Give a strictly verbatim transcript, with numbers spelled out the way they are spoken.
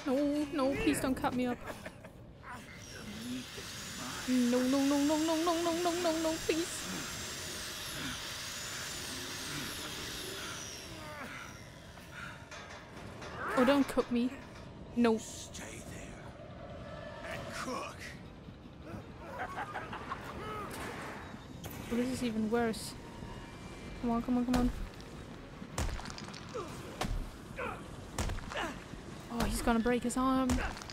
No, no, please don't cut me up. No, no, no, no, no, no, no, no, no, no, please. Oh, don't cook me. No. Stay there and cook. Oh, this is even worse. Come on, come on, come on. Oh, he's gonna break his arm.